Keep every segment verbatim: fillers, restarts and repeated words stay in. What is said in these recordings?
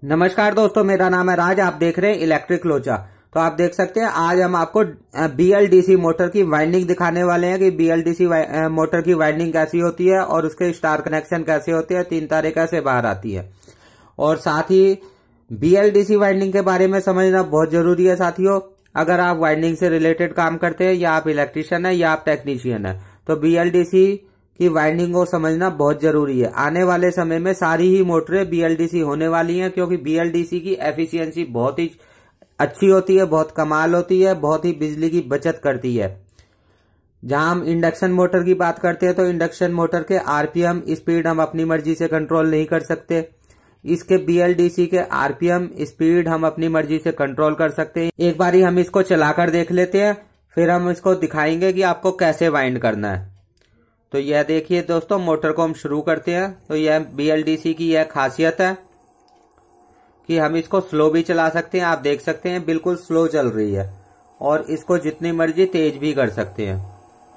नमस्कार दोस्तों, मेरा नाम है राज। आप देख रहे हैं इलेक्ट्रिक लोचा। तो आप देख सकते हैं आज हम आपको बीएलडीसी मोटर की वाइंडिंग दिखाने वाले हैं कि बीएलडीसी मोटर की वाइंडिंग कैसी होती है और उसके स्टार कनेक्शन कैसे होते हैं, तीन तारें कैसे बाहर आती है। और साथ ही बीएलडीसी वाइंडिंग के बारे में समझना बहुत जरूरी है साथियों। अगर आप वाइंडिंग से रिलेटेड काम करते हैं या आप इलेक्ट्रिशियन है या आप टेक्नीशियन है तो बीएलडीसी की वाइंडिंग को समझना बहुत जरूरी है। आने वाले समय में सारी ही मोटरें बीएलडीसी होने वाली हैं, क्योंकि बीएलडीसी की एफिशिएंसी बहुत ही अच्छी होती है, बहुत कमाल होती है, बहुत ही बिजली की बचत करती है। जहां हम इंडक्शन मोटर की बात करते हैं तो इंडक्शन मोटर के आरपीएम स्पीड हम अपनी मर्जी से कंट्रोल नहीं कर सकते। इसके बीएलडीसी के आरपीएम स्पीड हम अपनी मर्जी से कंट्रोल कर सकते हैं। एक बारी हम इसको चलाकर देख लेते हैं, फिर हम इसको दिखाएंगे कि आपको कैसे वाइंड करना है। तो यह देखिए दोस्तों, मोटर को हम शुरू करते हैं। तो यह बीएलडीसी की यह खासियत है कि हम इसको स्लो भी चला सकते हैं। आप देख सकते हैं बिल्कुल स्लो चल रही है, और इसको जितनी मर्जी तेज भी कर सकते हैं।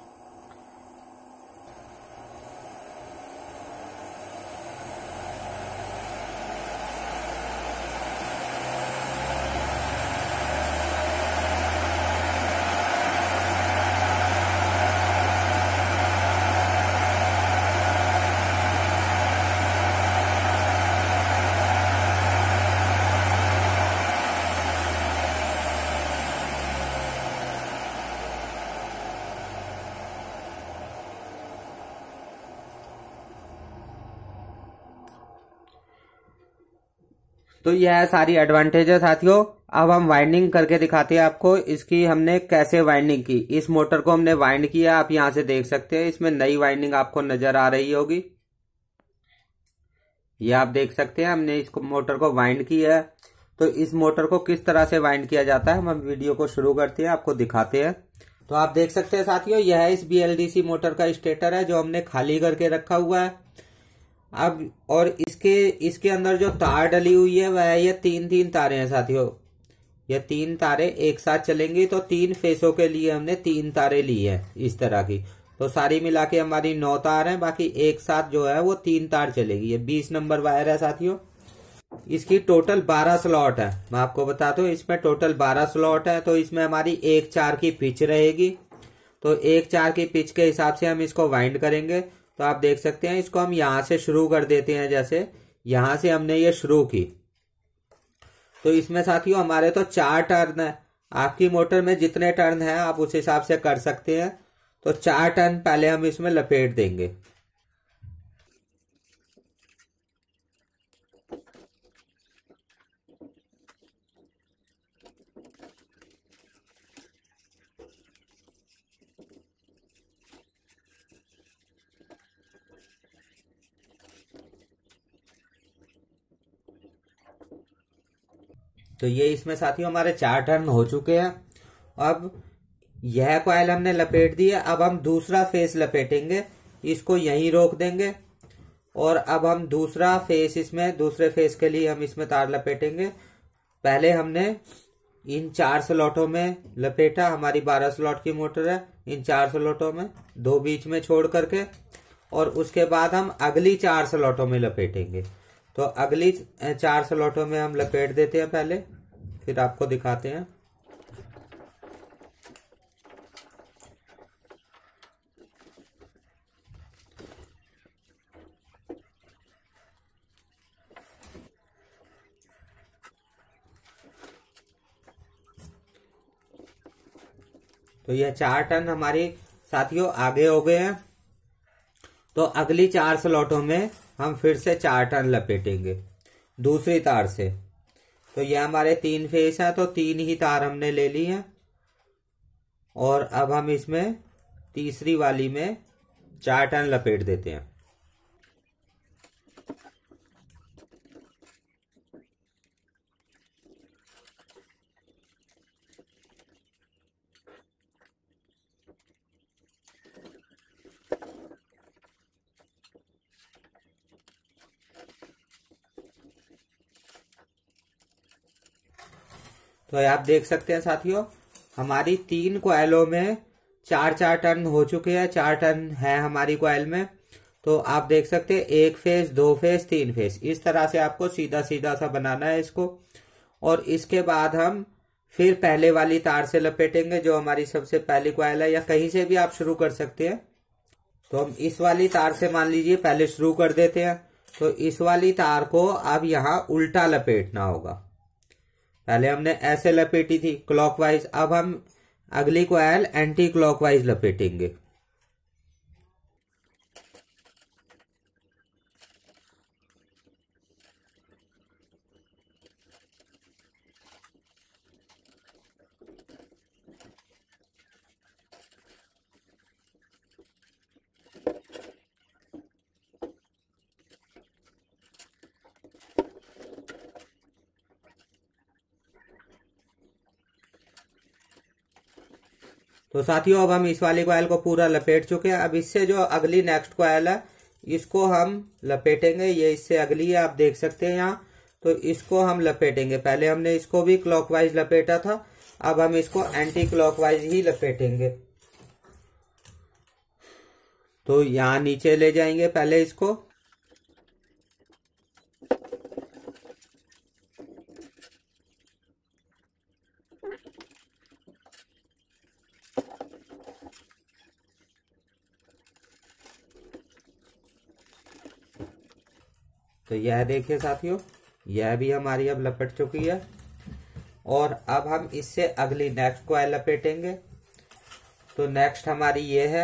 तो यह सारी एडवांटेज है साथियों। अब हम वाइंडिंग करके दिखाते हैं आपको इसकी हमने कैसे वाइंडिंग की। इस मोटर को हमने वाइंड किया, आप यहां से देख सकते हैं इसमें नई वाइंडिंग आपको नजर आ रही होगी। ये आप देख सकते हैं हमने इसको मोटर को वाइंड किया है। तो इस मोटर को किस तरह से वाइंड किया जाता है हम वीडियो को शुरू करते हैं, आपको दिखाते हैं। तो आप देख सकते हैं साथियों, यह इस बीएलडीसी मोटर का स्टेटर है जो हमने खाली करके रखा हुआ है। अब और इसके इसके अंदर जो तार डली हुई है वह ये तीन तीन तारें हैं साथियों। ये तीन तारें एक साथ चलेंगी, तो तीन फेसों के लिए हमने तीन तारें ली है इस तरह की। तो सारी मिला के हमारी नौ तार हैं, बाकी एक साथ जो है वो तीन तार चलेगी। ये बीस नंबर वायर है साथियों। इसकी टोटल बारह स्लॉट है। मैं आपको बता दूं इसमें टोटल बारह स्लॉट है। तो इसमें हमारी एक चार की पिच रहेगी। तो एक चार की पिच के हिसाब से हम इसको वाइंड करेंगे। तो आप देख सकते हैं इसको हम यहां से शुरू कर देते हैं। जैसे यहां से हमने ये शुरू की, तो इसमें साथियों हमारे तो चार टर्न है। आपकी मोटर में जितने टर्न है आप उस हिसाब से कर सकते हैं। तो चार टर्न पहले हम इसमें लपेट देंगे। तो ये इसमें साथियों हमारे चार टर्न हो चुके हैं। अब यह कॉइल हमने लपेट दी है। अब हम दूसरा फेस लपेटेंगे, इसको यहीं रोक देंगे। और अब हम दूसरा फेस इसमें दूसरे फेस के लिए हम इसमें तार लपेटेंगे। पहले हमने इन चार स्लॉटों में लपेटा, हमारी बारह स्लॉट की मोटर है। इन चार स्लॉटों में दो बीच में छोड़ करके, और उसके बाद हम अगली चार स्लॉटों में लपेटेंगे। तो अगली चार स्लॉटों में हम लपेट देते हैं पहले, फिर आपको दिखाते हैं। तो यह चार टर्न हमारे साथियों आगे हो गए हैं। तो अगली चार स्लॉटों में हम फिर से चार टर्न लपेटेंगे दूसरी तार से। तो ये हमारे तीन फेस हैं, तो तीन ही तार हमने ले ली हैं। और अब हम इसमें तीसरी वाली में चार टर्न लपेट देते हैं। तो आप देख सकते हैं साथियों, हमारी तीन कॉइलों में चार चार टर्न हो चुके हैं। चार टर्न है हमारी कॉइल में। तो आप देख सकते हैं एक फेस, दो फेस, तीन फेस, इस तरह से आपको सीधा सीधा सा बनाना है इसको। और इसके बाद हम फिर पहले वाली तार से लपेटेंगे जो हमारी सबसे पहली कॉइल है, या कहीं से भी आप शुरू कर सकते हैं। तो हम इस वाली तार से मान लीजिए पहले शुरू कर देते हैं। तो इस वाली तार को अब यहाँ उल्टा लपेटना होगा। पहले हमने ऐसे लपेटी थी क्लॉकवाइज, अब हम अगली कॉइल एंटी क्लॉकवाइज लपेटेंगे। तो साथियों अब हम इस वाली कॉइल को पूरा लपेट चुके हैं। अब इससे जो अगली नेक्स्ट कॉइल है इसको हम लपेटेंगे। ये इससे अगली है, आप देख सकते हैं यहाँ। तो इसको हम लपेटेंगे। पहले हमने इसको भी क्लॉकवाइज लपेटा था, अब हम इसको एंटी क्लॉकवाइज ही लपेटेंगे। तो यहाँ नीचे ले जाएंगे पहले इसको। तो यह देखिए साथियों, यह भी हमारी अब लपट चुकी है। और अब हम इससे अगली नेक्स्ट कॉइल लपेटेंगे। तो नेक्स्ट हमारी ये है।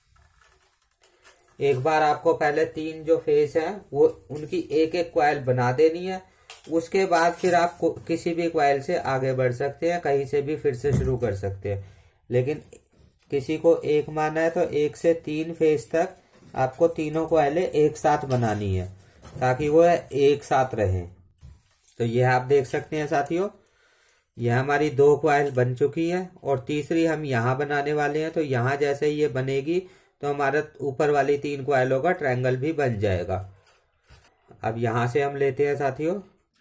एक बार आपको पहले तीन जो फेस हैं वो उनकी एक एक कॉइल बना देनी है। उसके बाद फिर आप किसी भी कॉइल से आगे बढ़ सकते हैं, कहीं से भी फिर से शुरू कर सकते हैं। लेकिन किसी को एक माना है तो एक से तीन फेस तक आपको तीनों कॉइलें एक साथ बनानी है ताकि वो एक साथ रहें। तो यह आप देख सकते हैं साथियों, यह हमारी दो कॉइल बन चुकी है और तीसरी हम यहाँ बनाने वाले हैं। तो यहाँ जैसे ये बनेगी तो हमारा ऊपर वाली तीन कॉइलों का ट्रायंगल भी बन जाएगा। अब यहाँ से हम लेते हैं साथियों,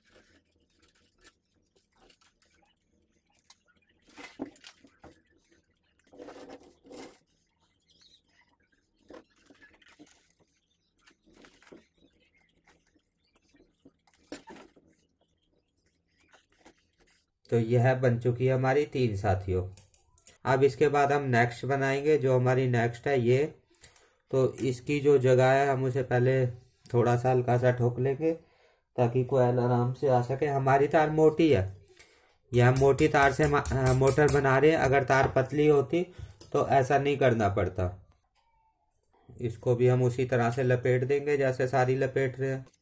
तो यह बन चुकी है हमारी तीन साथियों। अब इसके बाद हम नेक्स्ट बनाएंगे जो हमारी नेक्स्ट है ये। तो इसकी जो जगह है हम उसे पहले थोड़ा सा हल्का सा ठोक लेंगे ताकि कोयल आराम से आ सके। हमारी तार मोटी है, यह हम मोटी तार से मोटर बना रहे हैं। अगर तार पतली होती तो ऐसा नहीं करना पड़ता। इसको भी हम उसी तरह से लपेट देंगे जैसे सारी लपेट रहे हैं।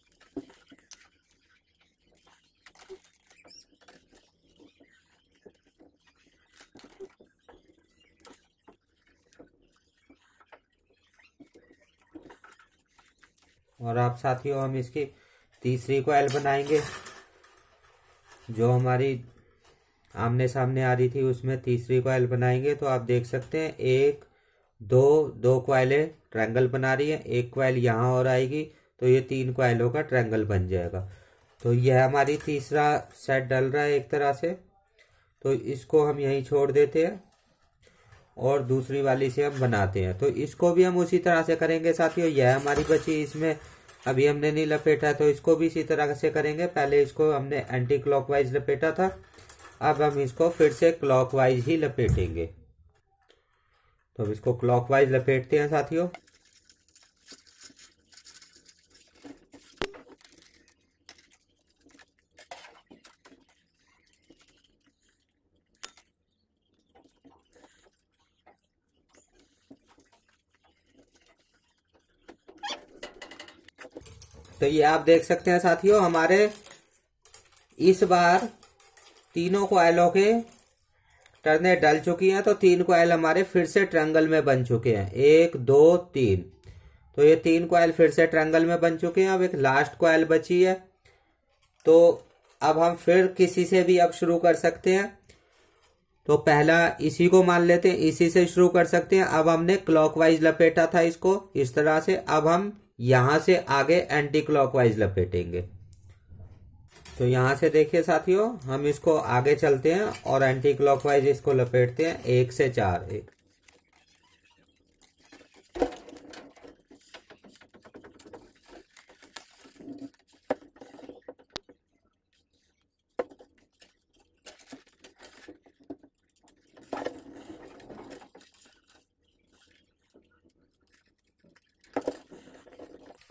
और आप साथियों हम इसकी तीसरी कॉइल बनाएंगे जो हमारी आमने सामने आ रही थी, उसमें तीसरी कॉइल बनाएंगे। तो आप देख सकते हैं एक दो दो कॉइलें ट्रायंगल बना रही है, एक कॉइल यहाँ और आएगी तो ये तीन कॉइलों का ट्रायंगल बन जाएगा। तो यह हमारी तीसरा सेट डल रहा है एक तरह से। तो इसको हम यहीं छोड़ देते हैं और दूसरी वाली से हम बनाते हैं। तो इसको भी हम उसी तरह से करेंगे साथियों। यह हमारी बची, इसमें अभी हमने नहीं लपेटा, तो इसको भी इसी तरह से करेंगे। पहले इसको हमने एंटी क्लॉकवाइज लपेटा था, अब हम इसको फिर से क्लॉकवाइज ही लपेटेंगे। तो अब इसको क्लॉकवाइज लपेटते हैं साथियों। तो ये आप देख सकते हैं साथियों, हमारे इस बार तीनों कॉइलों के टर्नें डल चुकी हैं। तो तीन कॉइल हमारे फिर से ट्रायंगल में बन चुके हैं, एक दो तीन। तो ये तीन कॉइल फिर से ट्रायंगल में बन चुके हैं। अब एक लास्ट कॉइल बची है, तो अब हम फिर किसी से भी अब शुरू कर सकते हैं। तो पहला इसी को मान लेते हैं, इसी से शुरू कर सकते हैं। अब हमने क्लॉकवाइज लपेटा था इसको इस तरह से, अब हम यहां से आगे एंटी क्लॉकवाइज लपेटेंगे। तो यहां से देखिए साथियों, हम इसको आगे चलते हैं और एंटी क्लॉकवाइज इसको लपेटते हैं एक से चार। एक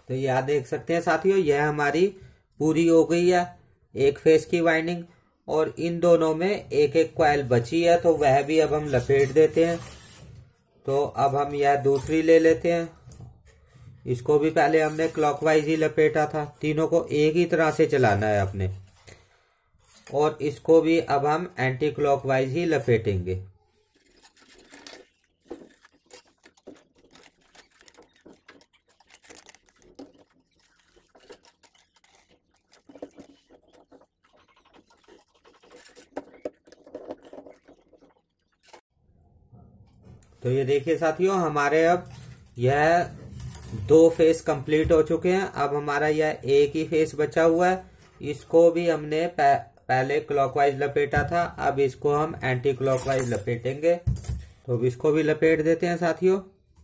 तो यह देख सकते हैं साथियों, यह हमारी पूरी हो गई है एक फेस की वाइंडिंग, और इन दोनों में एक एक कॉइल बची है, तो वह भी अब हम लपेट देते हैं। तो अब हम यह दूसरी ले लेते हैं, इसको भी पहले हमने क्लॉकवाइज ही लपेटा था, तीनों को एक ही तरह से चलाना है अपने, और इसको भी अब हम एंटी क्लॉकवाइज ही लपेटेंगे। तो ये देखिए साथियों, हमारे अब यह दो फेस कंप्लीट हो चुके हैं। अब हमारा यह एक ही फेस बचा हुआ है, इसको भी हमने पहले क्लॉकवाइज लपेटा था, अब इसको हम एंटी क्लॉकवाइज लपेटेंगे। तो अब इसको भी लपेट देते हैं साथियों।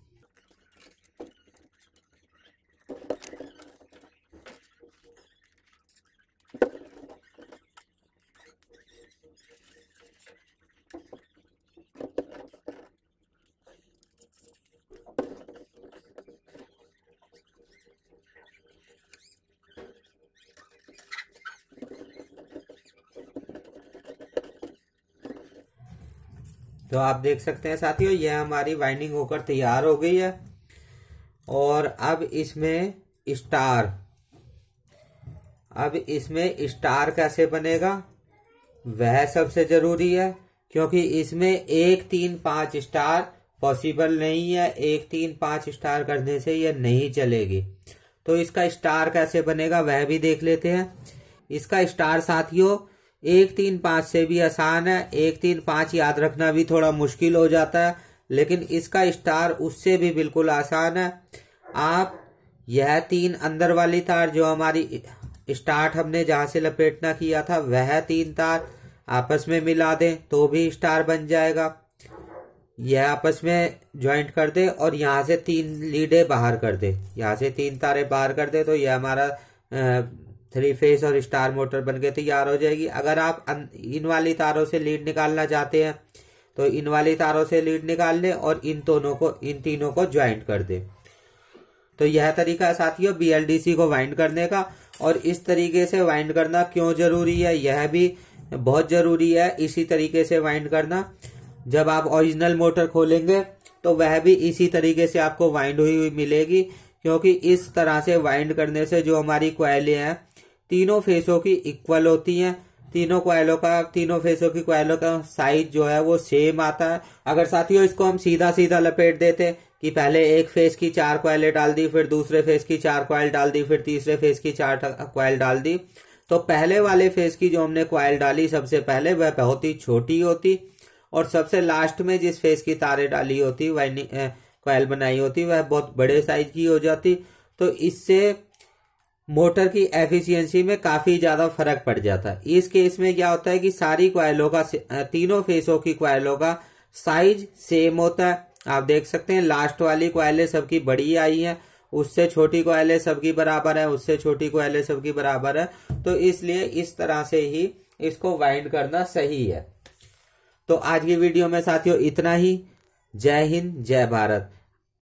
तो आप देख सकते हैं साथियों, यह हमारी वाइंडिंग होकर तैयार हो गई है। और अब इसमें स्टार अब इसमें स्टार कैसे बनेगा वह सबसे जरूरी है, क्योंकि इसमें एक तीन पांच स्टार पॉसिबल नहीं है। एक तीन पांच स्टार करने से यह नहीं चलेगी। तो इसका स्टार कैसे बनेगा वह भी देख लेते हैं। इसका स्टार साथियों एक तीन पांच से भी आसान है, एक तीन पांच याद रखना भी थोड़ा मुश्किल हो जाता है, लेकिन इसका स्टार उससे भी बिल्कुल आसान है। आप यह तीन अंदर वाली तार जो हमारी स्टार्ट हमने जहां से लपेटना किया था वह तीन तार आपस में मिला दें तो भी स्टार बन जाएगा। यह आपस में ज्वाइंट कर दे और यहाँ से तीन लीडें बाहर कर दे, यहाँ से तीन तारें बाहर कर दे, तो यह हमारा थ्री फेस और स्टार मोटर बनके तैयार हो जाएगी। अगर आप इन वाली तारों से लीड निकालना चाहते हैं तो इन वाली तारों से लीड निकाल लें और इन दोनों को इन तीनों को ज्वाइंट कर दें। तो यह तरीका है साथियों बीएलडीसी को वाइंड करने का। और इस तरीके से वाइंड करना क्यों जरूरी है, यह भी बहुत जरूरी है इसी तरीके से वाइंड करना। जब आप ओरिजिनल मोटर खोलेंगे तो वह भी इसी तरीके से आपको वाइंड हुई हुई मिलेगी, क्योंकि इस तरह से वाइंड करने से जो हमारी कॉइलें हैं तीनों फेसों की इक्वल होती हैं। तीनों कॉइलों का तीनों फेसों की कॉइलों का साइज जो है वो सेम आता है। अगर साथियों इसको हम सीधा सीधा लपेट देते कि पहले एक फेस की चार कॉइलें डाल दी, फिर दूसरे फेस की चार कॉइल डाल दी, फिर तीसरे फेस की चार कॉइल डाल दी, तो पहले वाले फेस की जो हमने कॉइल डाली सबसे पहले वह बहुत ही छोटी होती, और सबसे लास्ट में जिस फेस की तारें डाली होती वाइंडिंग कॉइल बनाई होती वह बहुत बड़े साइज की हो जाती। तो इससे मोटर की एफिशिएंसी में काफी ज्यादा फर्क पड़ जाता है। इस केस में क्या होता है कि सारी कॉइलों का तीनों फेसों की कॉइलों का साइज सेम होता है। आप देख सकते हैं लास्ट वाली कॉइलें सबकी बड़ी आई हैं, उससे छोटी कॉइलें सबकी बराबर है, उससे छोटी कॉइलें सबकी बराबर है। तो इसलिए इस तरह से ही इसको वाइंड करना सही है। तो आज की वीडियो में साथियों इतना ही। जय हिंद, जय भारत।